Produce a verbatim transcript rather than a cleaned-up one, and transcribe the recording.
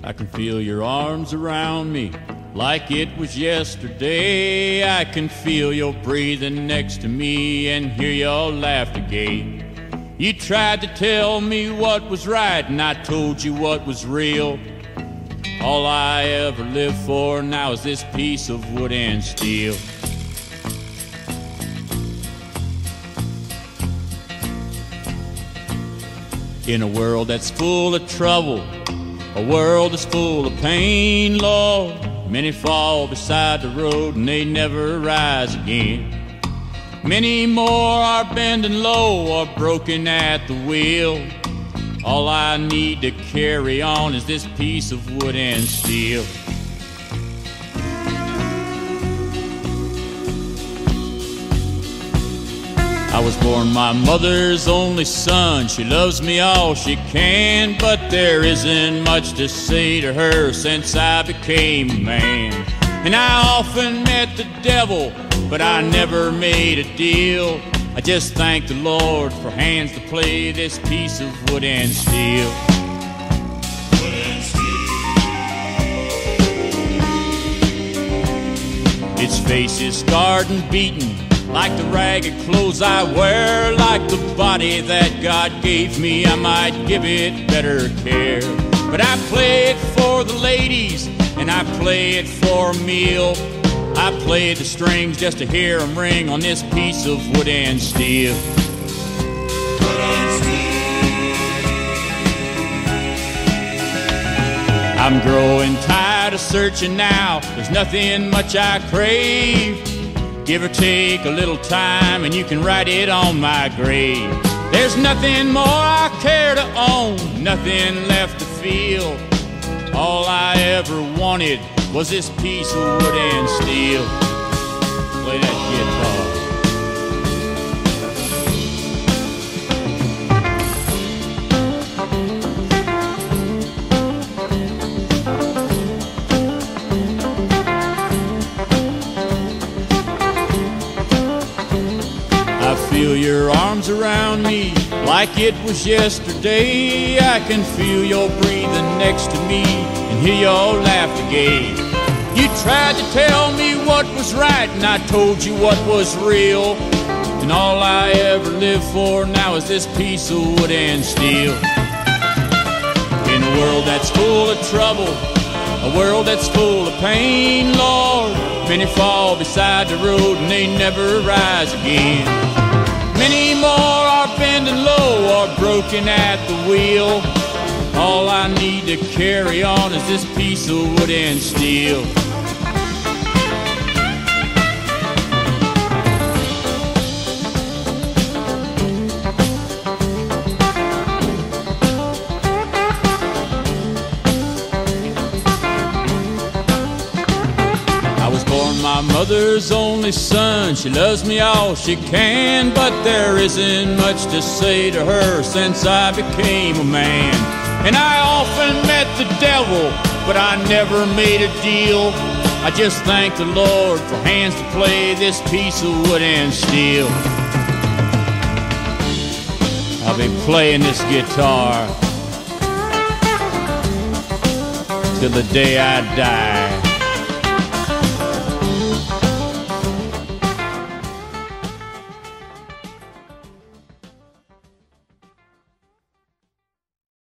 I can feel your arms around me like it was yesterday. I can feel your breathing next to me and hear your laughter gay. You tried to tell me what was right and I told you what was real. All I ever lived for now is this piece of wood and steel. In a world that's full of trouble, a world that's full of pain, Lord, many fall beside the road and they never rise again. Many more are bending low or broken at the wheel. All I need to carry on is this piece of wood and steel. I was born my mother's only son. She loves me all she can, but there isn't much to say to her since I became a man. And I often met the devil, but I never made a deal. I just thank the Lord for hands to play this piece of wood and steel. Wood and steel. Its face is scarred and beaten, like the ragged clothes I wear, like the body that God gave me. I might give it better care. But I play it for the ladies, and I play it for a meal. I play the strings just to hear them ring on this piece of wood and steel. Wood and steel. I'm growing tired of searching now. There's nothing much I crave. Give or take a little time and you can write it on my grave. There's nothing more I care to own, nothing left to feel. All I ever wanted was this piece of wood and steel. Play that guitar. I feel your arms around me like it was yesterday. I can feel your breathing next to me and hear your laughter gay. You tried to tell me what was right and I told you what was real. And all I ever lived for now is this piece of wood and steel. In a world that's full of trouble, a world that's full of pain, Lord, many fall beside the road and they never rise again. Many more are bending low or broken at the wheel. All I need to carry on is this piece of wood and steel. My mother's only son, she loves me all she can, but there isn't much to say to her since I became a man. And I often met the devil, but I never made a deal. I just thank the Lord for hands to play this piece of wood and steel. I'll be playing this guitar till the day I die.